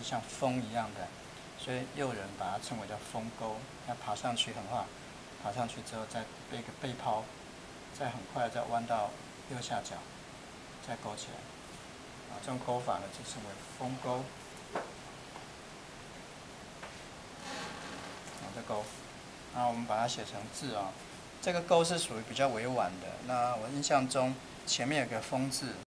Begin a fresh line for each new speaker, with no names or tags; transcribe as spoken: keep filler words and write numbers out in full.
像风一样的，所以又有人把它称为叫风钩。那爬上去很好，爬上去之后再背个背抛，再很快再弯到右下角，再勾起来。啊，这种勾法呢就称为风钩。啊，这钩，那我们把它写成字啊。这个钩是属于比较委婉的。那我印象中前面有个风字，